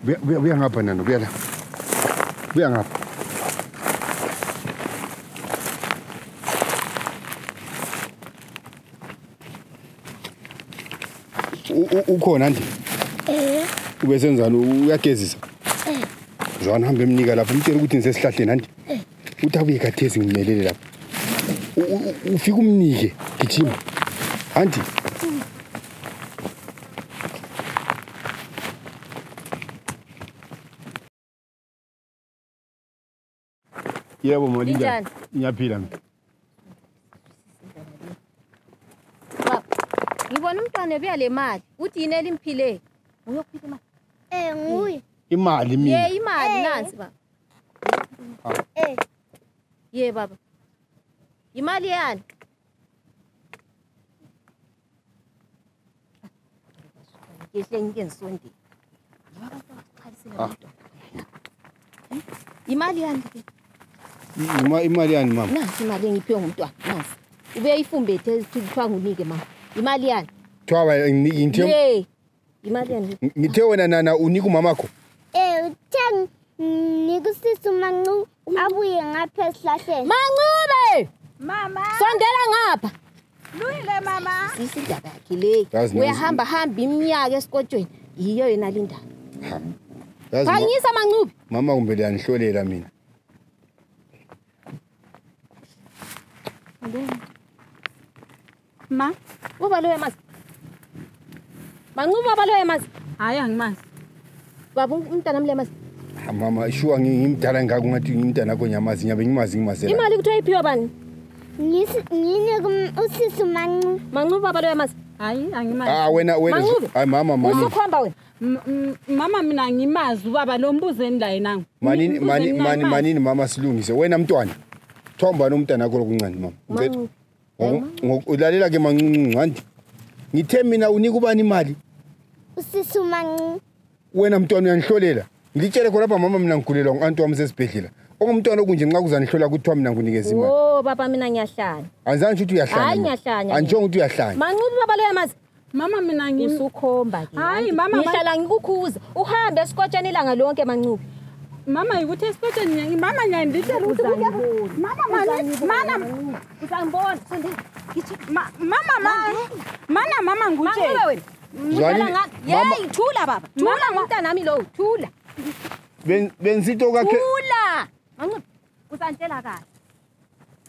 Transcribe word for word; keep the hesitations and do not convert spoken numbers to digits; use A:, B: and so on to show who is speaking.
A: Buya ngapha nano, buya la. Buya ngapha. Ukhona nje?
B: Eh.
A: Ubesenzani uyagezisa?
B: Eh.
A: Zwana hambe emnika lapha umtshela ukuthi nisesihlahleni nje.
B: Eh.
A: Uthi abuye kathezi ngimelele lapha. Ufika umnike gijima. Anti. Yebo Molinda. Ngiyaphila mina.
C: Ngibona umntwana ebuya le mali. Uthi yini elimphile? Uyokhipha imali.
B: Eh nguye.
A: Imali mina.
C: Ye imali nansi baba.
B: Eh.
C: Ye baba. Imali yani? Ngihle ngenzonde. Imali yani ke?
A: Ima imali yani mama?
C: Nansi imali engiphiwe ngumntwana. Nansi. Ube yifumbethe kuthiwa ngunike mama. Imali yani?
A: Thwa ngithe
C: Ye. Imali yani?
A: ngithe wena nana unika umamakho?
B: Eh utheng nikusisa umancu abuye ngapha esihlahleni.
C: Mancube!
D: Mama.
C: Sondela ngapha.
D: Luyile mama.
C: Sisi indaba yakhe le. Uyahamba hamba iminyaka esikotshweni. Yiyo yena linda.
A: Yazi
C: Phangisa Mancube.
A: mama kumbe liyanihlolela mina.
D: Ma,
C: Uba lo yamazi. Mancube baba lo yamazi.
D: hayi angimazi.
C: Baba umntana mlemazi.
A: Mama shuwa ngimdala ngakho ngathi ngimntana akho nyamazi nyabe ngimazi ngimasela.
C: Imali kuthiwa iphiwa bani?
B: Ngisi ngine usisa umancu.
C: Mancube baba lo yamazi.
D: Hayi angimazi.
A: Ah wena wena hayi mama mani.
C: Usukhomba wena.
D: Mama mina ngimazi ubaba lo mbuzeni la yena.
A: Manini mani mani manini mama silungise wena mntwana. Thomba nomntana akho lokuncane mama. Ngicela. Ngokulalela ke mancinci nganti. Ngithe mina unika ubani imali?
B: Usisa umancu.
A: Wena mntwana uyanihlolela. Ngitshele khona lapha mama mina ngigulela nganti wami sesibhedlela. Ongumntwana okunje nxa kuzanihlola kuthiwa mina nginikeza imali.
C: Oh baba mina ngiyahlanya.
A: Anzange ukuthi uyahlanya.
C: Hayi ngiyahlanya.
A: Anjonga ukuthi uyahlanya.
C: Mancube baba lo yamazi.
D: Mama mina ngim
C: Usukhomba ke.
D: Hayi mama
C: ngihlala ngikukhuza. Uhambe esikotsheni ilanga lonke Mancube.
D: Mama yikuthi esikotsheni mama nyandithela ukuthi mama mani mana
C: Uzangibona sondela.
D: Mama mama mana mama ngutshe.
C: Mancube wena.
A: Zwani
C: mama thula baba. Thula ngumntana nami lo. Thula.
A: Ben bensito kakhe.
C: Thula. Mancube uzantela kahle.